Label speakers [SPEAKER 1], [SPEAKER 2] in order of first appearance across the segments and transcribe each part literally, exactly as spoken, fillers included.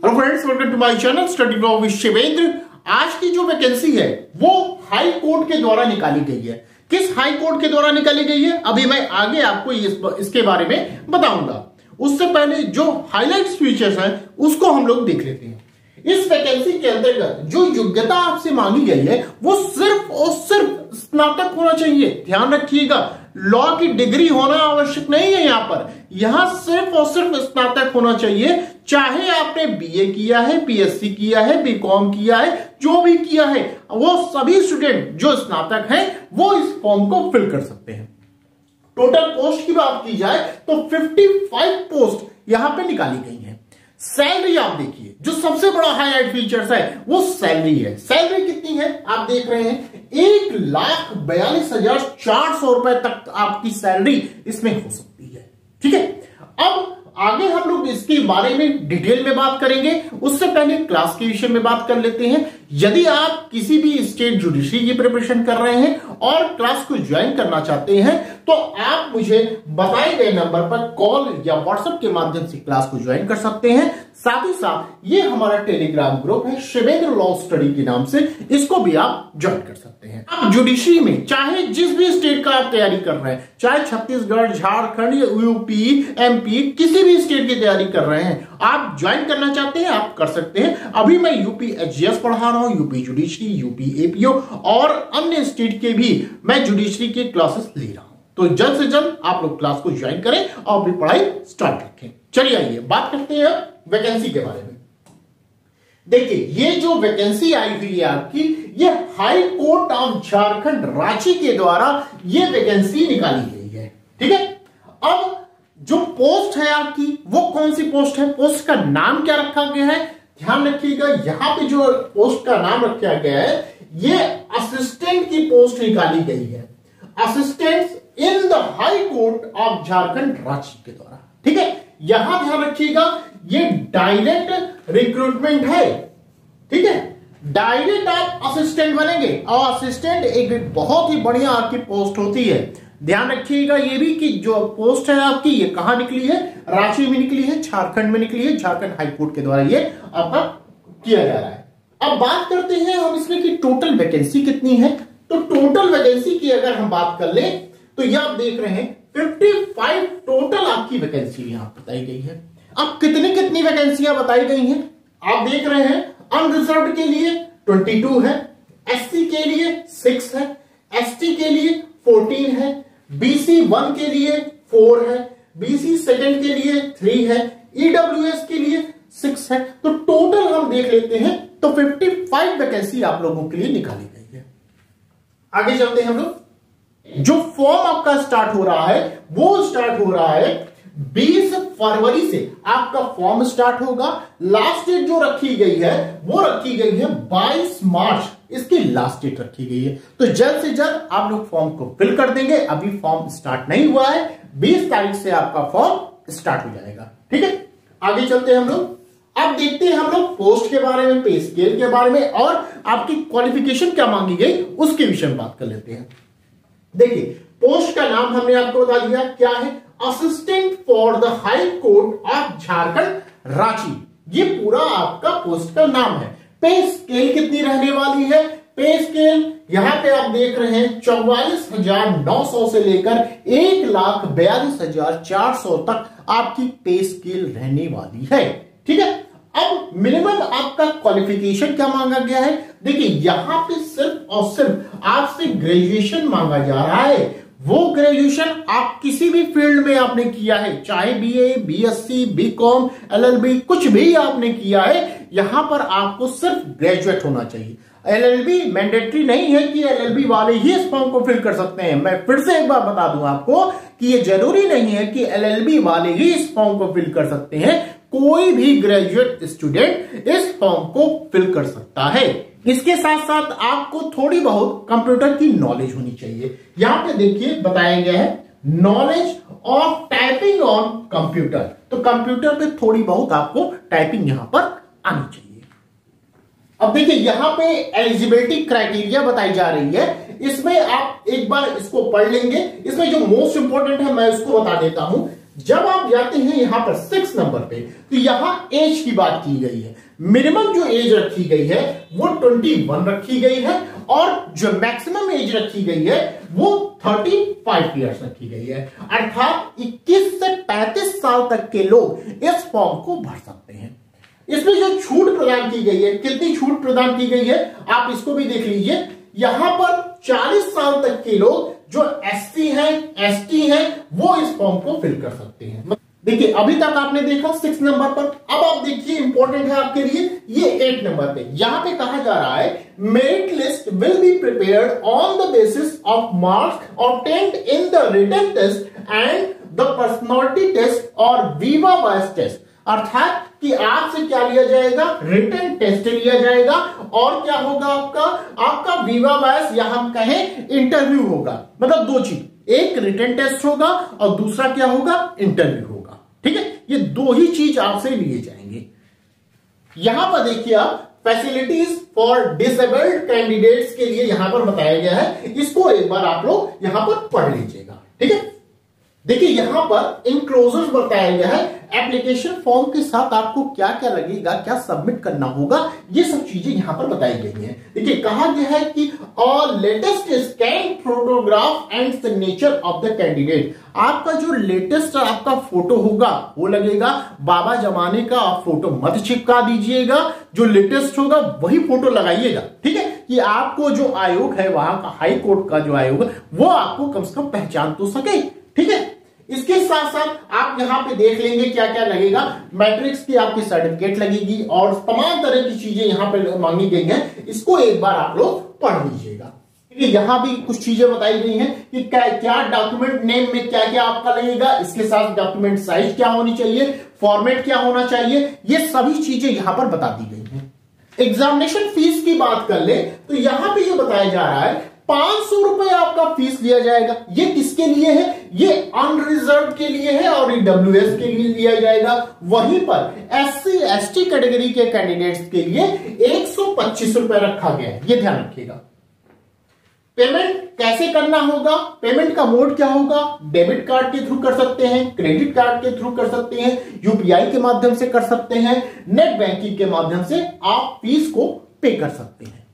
[SPEAKER 1] Hello friends, welcome to my channel study blog with Shivendra. आज की जो वैकेंसी है वो हाई कोर्ट के द्वारा निकाली गई है। किस हाई कोर्ट के द्वारा निकाली गई है अभी मैं आगे आपको इस, इसके बारे में बताऊंगा। उससे पहले जो हाईलाइट्स फीचर्स हैं उसको हम लोग देख लेते हैं। इस वैकेंसी के अंतर्गत जो योग्यता आपसे मांगी गई है वो सिर्फ और सिर्फ स्नातक होना चाहिए। ध्यान रखिएगा, लॉ की डिग्री होना आवश्यक नहीं है। यहां पर यहां सिर्फ और सिर्फ स्नातक होना चाहिए। चाहे आपने बीए किया है, पीएससी किया है, बीकॉम किया है, जो भी किया है, वो सभी स्टूडेंट जो स्नातक हैं वो इस फॉर्म को फिल कर सकते हैं। टोटल पोस्ट की बात की जाए तो पचपन पोस्ट यहां पे निकाली गई है। सैलरी आप देखिए, जो सबसे बड़ा हाईलाइट फीचर्स है वो सैलरी है। सैलरी कितनी है आप देख रहे हैं, एक लाख बयालीस हजार चार सौ रुपए तक आपकी सैलरी इसमें हो सकती है। ठीक है, अब आगे हम लोग इसके बारे में डिटेल में बात करेंगे। उससे पहले क्लास के विषय में बात कर लेते हैं। यदि आप किसी भी स्टेट जुडिशरी की प्रिपरेशन कर रहे हैं और क्लास को ज्वाइन करना चाहते हैं तो आप मुझे बताए गए नंबर पर कॉल या व्हाट्सएप के माध्यम से क्लास को ज्वाइन कर सकते हैं। साथ ही साथ ये हमारा टेलीग्राम ग्रुप है शिवेंद्र लॉ स्टडी के नाम से, इसको भी आप ज्वाइन कर सकते हैं। आप जुडिशरी में चाहे जिस भी स्टेट का आप तैयारी कर रहे हैं, चाहे छत्तीसगढ़, झारखंड, यूपी, एमपी, किसी भी स्टेट की तैयारी कर रहे हैं, आप ज्वाइन करना चाहते हैं आप कर सकते हैं। अभी मैं यूपी एचजीएस पढ़ा रहा हूं, यूपी जुडिशरी, यूपी एपीओ और अन्य स्टेट के भी मैं जुडिशरी के क्लासेस ले रहा हूं। तो जल्द से जल्द आप लोग क्लास को ज्वाइन करें और अपनी पढ़ाई स्टार्ट रखें। चलिए आइए बात करते हैं वैकेंसी के बारे में। देखिए, ये जो वैकेंसी आई हुई है आपकी, ये High Court of Jharkhand Ranchi के द्वारा ये वैकेंसी निकाली गई है। ठीक है, अब जो पोस्ट है आपकी वो कौन सी पोस्ट है, पोस्ट का नाम क्या रखा गया है, ध्यान रखिएगा। यहां पे जो पोस्ट का नाम रखा गया है ये असिस्टेंट की पोस्ट निकाली गई है। Assistant in the High Court of Jharkhand Ranchi के द्वारा। ठीक है, यहां ध्यान रखिएगा ये डायरेक्ट रिक्रूटमेंट है। ठीक है, डायरेक्ट आप असिस्टेंट बनेंगे और असिस्टेंट एक बहुत ही बढ़िया आपकी पोस्ट होती है। ध्यान रखिएगा ये भी कि जो पोस्ट है आपकी ये कहां निकली है, रांची में निकली है, झारखंड में निकली है। झारखंड हाई कोर्ट के द्वारा ये आपका किया जा रहा है। अब बात करते हैं हम इसमें कि टोटल वैकेंसी कितनी है। तो टोटल वैकेंसी की अगर हम बात कर ले तो ये आप देख रहे हैं पचपन टोटल आपकी वैकेंसी यहां बताई गई है। अब कितनी कितनी वैकेंसियां बताई गई हैं आप देख रहे हैं। अनरिजर्व्ड के लिए बाईस है, एससी के लिए छह है, एसटी के लिए चौदह है, बीसी वन के लिए चार है, बीसी सेकंड के लिए तीन है, ईडब्ल्यूएस के लिए छह है। तो टोटल हम देख लेते हैं तो पचपन वैकेंसी आप लोगों के लिए निकाली गई है। आगे चलते हैं हम लोग। जो फॉर्म आपका स्टार्ट हो रहा है वो स्टार्ट हो रहा है बीस फरवरी से आपका फॉर्म स्टार्ट होगा। लास्ट डेट जो रखी गई है वो रखी गई है बाईस मार्च, इसकी लास्ट डेट रखी गई है। तो जल्द से जल्द आप लोग फॉर्म को फिल कर देंगे। अभी फॉर्म स्टार्ट नहीं हुआ है, बीस तारीख से आपका फॉर्म स्टार्ट हो जाएगा। ठीक है, आगे चलते हैं हम लोग। अब देखते हैं हम लोग पोस्ट के बारे में, पे स्केल के बारे में और आपकी क्वालिफिकेशन क्या मांगी गई उसके विषय में बात कर लेते हैं। देखिए, पोस्ट का नाम हमने आपको बता दिया क्या है, assistant for the High Court of Jharkhand Ranchi. ये पूरा आपका पोस्ट का नाम है। पे स्केल कितनी रहने वाली है, पे स्केल यहां पे आप देख रहे हैं चौवालीस हजार नौ सौ से लेकर एक लाख बयालीस हजार चार सौ तक आपकी पे स्केल रहने वाली है। ठीक है, अब मिनिमम आपका क्वालिफिकेशन क्या मांगा गया है। देखिए, यहां पे सिर्फ और सिर्फ आपसे ग्रेजुएशन मांगा जा रहा है। वो ग्रेजुएशन आप किसी भी फील्ड में आपने किया है, चाहे बीए, बीएससी, बीकॉम, एलएलबी, कुछ भी आपने किया है, यहां पर आपको सिर्फ ग्रेजुएट होना चाहिए। एलएलबी मैंडेटरी नहीं है कि एलएलबी वाले ही इस फॉर्म को फिल कर सकते हैं। मैं फिर से एक बार बता दूं आपको कि ये जरूरी नहीं है कि एलएलबी वाले ही इस फॉर्म को फिल कर सकते हैं। कोई भी ग्रेजुएट स्टूडेंट इस फॉर्म को फिल कर सकता है। इसके साथ साथ आपको थोड़ी बहुत कंप्यूटर की नॉलेज होनी चाहिए। यहां पे देखिए बताया गया है knowledge of typing on computer. तो कंप्यूटर पे थोड़ी बहुत आपको टाइपिंग यहां पर आनी चाहिए। अब देखिए, यहां पे एलिजिबिलिटी क्राइटेरिया बताई जा रही है। इसमें आप एक बार इसको पढ़ लेंगे। इसमें जो मोस्ट इंपोर्टेंट है मैं उसको बता देता हूं। जब आप जाते हैं यहां पर सिक्स नंबर पे, तो यहां एज की बात की गई है। मिनिमम जो एज रखी गई है वो इक्कीस रखी गई है, और जो मैक्सिमम एज रखी गई है वो पैंतीस इयर्स रखी गई है। अर्थात इक्कीस से पैंतीस साल तक के लोग इस फॉर्म को भर सकते हैं। इसमें जो छूट प्रदान की गई है, कितनी छूट प्रदान की गई है आप इसको भी देख लीजिए। यहां पर चालीस साल तक के लोग जो एससी हैं, एसटी हैं, वो इस फॉर्म को फिल कर सकते हैं। देखिए अभी तक आपने देखा सिक्स नंबर पर, अब आप देखिए इंपॉर्टेंट है आपके लिए ये एट नंबर पे। यहां पे कहा जा रहा है merit list will be prepared on the basis of marks obtained in the written test and the personality test और वीवा वॉइस टेस्ट। अर्थात कि आपसे क्या लिया जाएगा, रिटन टेस्ट लिया जाएगा, और क्या होगा आपका आपका वीवा वॉइस या हम कहें इंटरव्यू होगा। मतलब दो चीज, एक रिटन टेस्ट होगा और दूसरा क्या होगा, इंटरव्यू होगा। ठीक है, ये दो ही चीज आपसे लिए जाएंगे। यहां पर देखिए आप फैसिलिटीज फॉर डिसेबल्ड कैंडिडेट्स के लिए यहां पर बताया गया है, इसको एक बार आप लोग यहां पर पढ़ लीजिएगा। ठीक है, देखिए यहां पर इनक्लोजर्स बताया गया है, एप्लीकेशन फॉर्म के साथ आपको क्या क्या लगेगा, क्या सबमिट करना होगा, ये सब चीजें यहां पर बताई गई हैं। देखिए कहा गया है कि all latest scan photograph and signature of the candidate. आपका जो लेटेस्ट आपका फोटो होगा वो लगेगा, बाबा जमाने का आप फोटो मत चिपका दीजिएगा, जो लेटेस्ट होगा वही फोटो लगाइएगा। ठीक है, कि आपको जो आयोग है वहां का हाई कोर्ट का जो आयोग वो आपको कम से कम पहचान तो सके। ठीक है, इसके साथ साथ आप यहां पे देख लेंगे क्या क्या लगेगा, मैट्रिक्स की आपकी सर्टिफिकेट लगेगी और तमाम तरह की चीजें यहां पे मांगी गई हैं, इसको एक बार आप लोग पढ़ लीजिएगा। यहां भी कुछ चीजें बताई गई हैं कि क्या क्या डॉक्यूमेंट नेम में क्या क्या आपका लगेगा, इसके साथ डॉक्यूमेंट साइज क्या होनी चाहिए, फॉर्मेट क्या होना चाहिए, ये सभी चीजें यहां पर बता दी गई हैं। एग्जामिनेशन फीस की बात कर ले तो यहां पे ये बताया जा रहा है पांच सौ रुपए आपका फीस लिया जाएगा। ये किसके लिए है, ये अनरिजर्व के लिए है और ईडब्ल्यूएस के लिए लिया जाएगा। वहीं पर एससी एसटी कैटेगरी के कैंडिडेट्स के लिए एक सौ पच्चीस रुपए रखा गया है, ये ध्यान रखिएगा। पेमेंट कैसे करना होगा, पेमेंट का मोड क्या होगा, डेबिट कार्ड के थ्रू कर सकते हैं, क्रेडिट कार्ड के थ्रू कर सकते हैं, यूपीआई के माध्यम से कर सकते हैं, नेट बैंकिंग के माध्यम से आप फीस को पे कर सकते हैं।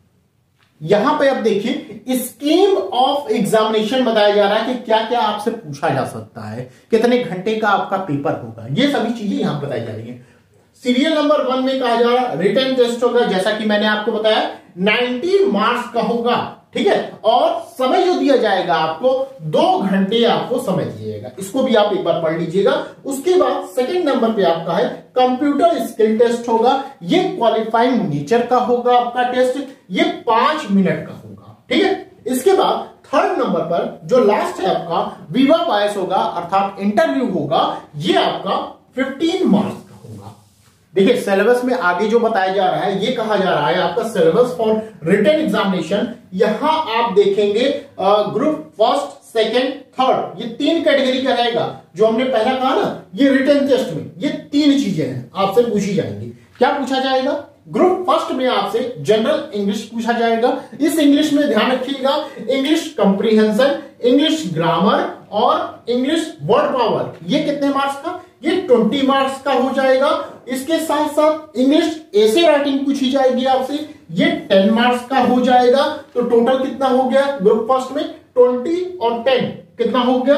[SPEAKER 1] यहां पे आप देखिए स्कीम ऑफ एग्जामिनेशन बताया जा रहा है कि क्या क्या आपसे पूछा जा सकता है, कितने घंटे का आपका पेपर होगा, ये सभी चीजें यहां बताई जा रही हैं। सीरियल नंबर वन में कहा जा रहा है रिटन टेस्ट होगा, जैसा कि मैंने आपको बताया नब्बे मार्क्स का होगा। ठीक है, और समय जो दिया जाएगा आपको दो घंटे आपको समय दिएगा, इसको भी आप एक बार पढ़ लीजिएगा। उसके बाद सेकंड नंबर पे आपका है कंप्यूटर स्किल टेस्ट होगा, ये क्वालिफाइंग नेचर का होगा आपका टेस्ट, ये पांच मिनट का होगा। ठीक है, इसके बाद थर्ड नंबर पर जो लास्ट है आपका वीवा वॉइस होगा, अर्थात इंटरव्यू होगा, ये आपका पंद्रह मार्क्स का होगा। देखिए सिलेबस में आगे जो बताया जा रहा है, ये कहा जा रहा है आपका सिलेबस फॉर रिटन एग्जामिनेशन। यहां आप देखेंगे ग्रुप फर्स्ट, सेकंड, थर्ड, ये तीन कैटेगरी का रहेगा। जो हमने पहला कहा ना, ये रिटन टेस्ट में ये तीन चीजें हैं आपसे पूछी जाएंगी। क्या पूछा जाएगा, ग्रुप फर्स्ट में आपसे जनरल इंग्लिश पूछा जाएगा। इस इंग्लिश में ध्यान रखिएगा इंग्लिश कंप्रीहेंशन, इंग्लिश ग्रामर और इंग्लिश वर्ड पावर, ये कितने मार्क्स का, ये बीस मार्क्स का हो जाएगा। इसके साथ साथ इंग्लिश एसे राइटिंग पूछी जाएगी आपसे, ये दस मार्क्स का हो जाएगा। तो टोटल कितना हो गया ग्रुप फर्स्ट में, बीस और दस कितना हो गया,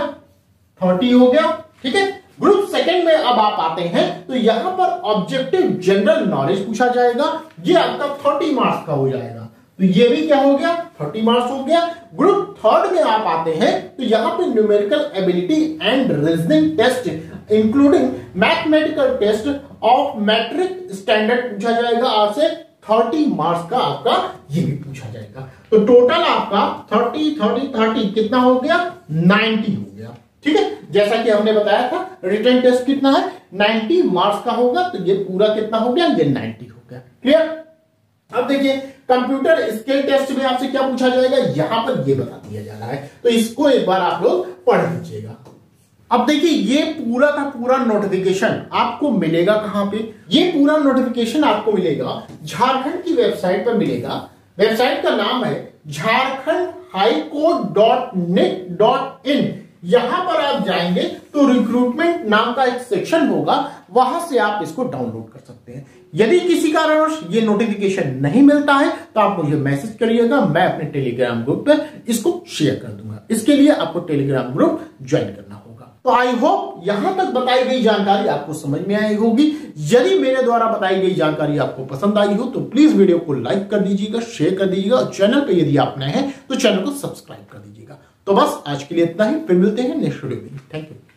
[SPEAKER 1] तीस हो गया। ठीक है, ग्रुप सेकंड में अब आप आते हैं तो यहां पर ऑब्जेक्टिव जनरल नॉलेज पूछा जाएगा, ये आपका तीस मार्क्स का हो जाएगा। तो ये भी क्या हो गया, तीस मार्क्स हो गया। ग्रुप थर्ड में आप आते हैं तो यहां पे numerical ability and reasoning test including mathematical test of matric standard पूछा जाएगा आपसे, तीस मार्क्स का आपका ये भी पूछा जाएगा। तो टोटल आपका तीस, तीस, तीस कितना हो गया, नब्बे हो गया। ठीक है, जैसा कि हमने बताया था रिटन टेस्ट कितना है, नब्बे मार्क्स का होगा, तो ये पूरा कितना हो गया, ये नब्बे हो गया। क्लियर। अब देखिए कंप्यूटर स्किल टेस्ट में आपसे क्या पूछा जाएगा, यहां पर ये बता दिया जा रहा है, तो इसको एक बार आप लोग पढ़ लीजिएगा। अब देखिए ये पूरा का पूरा नोटिफिकेशन आपको मिलेगा कहां पे, ये पूरा नोटिफिकेशन आपको मिलेगा झारखंड की वेबसाइट पर मिलेगा। वेबसाइट का नाम है Jharkhand high court dot net dot in. यहां पर आप जाएंगे तो रिक्रूटमेंट नाम का एक सेक्शन होगा, वहां से आप इसको डाउनलोड कर सकते हैं। यदि किसी कारणवश ये नोटिफिकेशन नहीं मिलता है तो आप मुझे मैसेज करिएगा, मैं अपने टेलीग्राम ग्रुप पे इसको शेयर कर दूंगा। इसके लिए आपको टेलीग्राम ग्रुप ज्वाइन करना होगा। तो आई होप यहां तक बताई गई जानकारी आपको समझ में आई होगी। यदि मेरे द्वारा बताई गई जानकारी आपको पसंद आई हो तो प्लीज वीडियो को लाइक कर दीजिएगा, शेयर कर दीजिएगा और चैनल पे यदि आप नए हैं तो चैनल को सब्सक्राइब कर दीजिएगा। तो बस आज के लिए इतना ही, फिर मिलते हैं नेक्स्ट वीडियो में। Thank you.